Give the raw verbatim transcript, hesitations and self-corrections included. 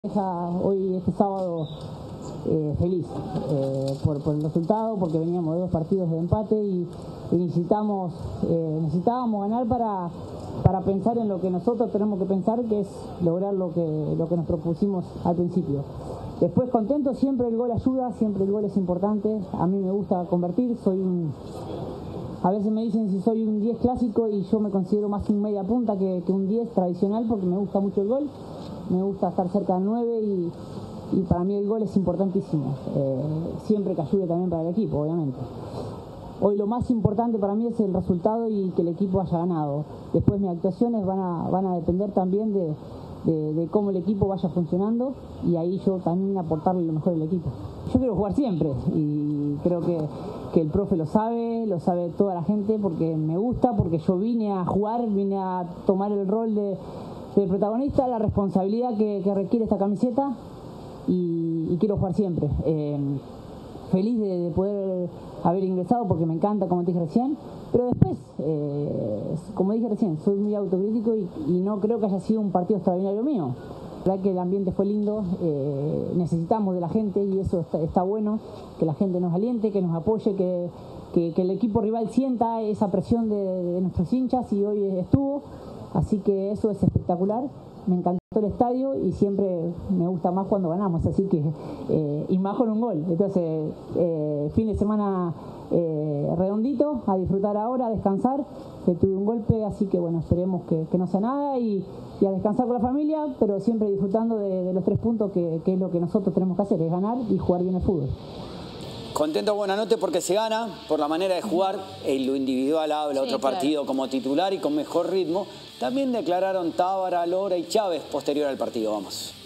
Hoy, este sábado, eh, feliz eh, por, por el resultado, porque veníamos de dos partidos de empate y, y necesitamos, eh, necesitábamos ganar para, para pensar en lo que nosotros tenemos que pensar, que es lograr lo que, lo que nos propusimos al principio. Después contento, siempre el gol ayuda, siempre el gol es importante. A mí me gusta convertir, soy un... A veces me dicen si soy un diez clásico y yo me considero más un media punta que, que un diez tradicional, porque me gusta mucho el gol, me gusta estar cerca del nueve y, y para mí el gol es importantísimo, eh, siempre que ayude también para el equipo, obviamente. Hoy lo más importante para mí es el resultado y que el equipo haya ganado. Después mis actuaciones van a, van a depender también de, de, de cómo el equipo vaya funcionando y ahí yo también aportarle lo mejor al equipo. Yo quiero jugar siempre y creo que, que el profe lo sabe, lo sabe toda la gente, porque me gusta, porque yo vine a jugar, vine a tomar el rol de, de protagonista, la responsabilidad que, que requiere esta camiseta y, y quiero jugar siempre. Eh, feliz de, de poder haber ingresado porque me encanta, como te dije recién, pero después, eh, como dije recién, soy muy autocrítico y, y no creo que haya sido un partido extraordinario mío. La verdad que el ambiente fue lindo, eh, necesitamos de la gente y eso está, está bueno, que la gente nos aliente, que nos apoye, que, que, que el equipo rival sienta esa presión de, de nuestros hinchas y hoy estuvo, así que eso es espectacular. Me encantó el estadio y siempre me gusta más cuando ganamos, así que, eh, y más con un gol. Entonces, eh, fin de semana eh, redondito, a disfrutar ahora, a descansar, que tuve un golpe, así que bueno, esperemos que, que no sea nada y, y a descansar con la familia, pero siempre disfrutando de, de los tres puntos, que, que es lo que nosotros tenemos que hacer, es ganar y jugar bien el fútbol. Contento, Buenanote, porque se gana por la manera de jugar. En lo individual habla sí, otro claro. partido como titular y con mejor ritmo. También declararon Tábara, Lora y Chávez posterior al partido. Vamos.